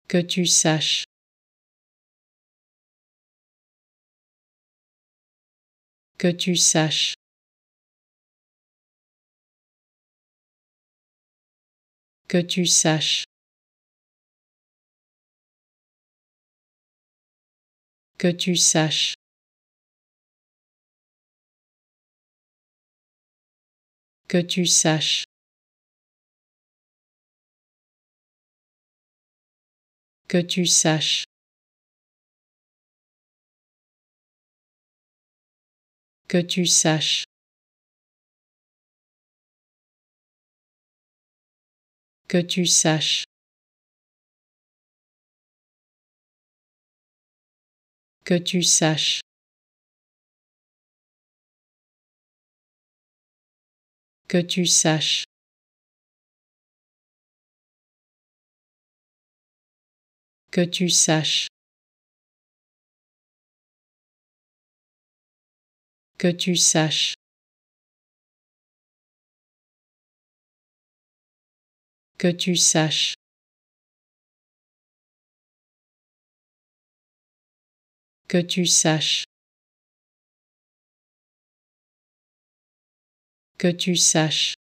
que tu saches, que tu saches, que tu saches, que tu saches, que tu saches, que tu saches, que tu saches, que tu saches, que tu saches, que tu saches, que tu saches, que tu saches, que tu saches, que tu saches, que tu saches,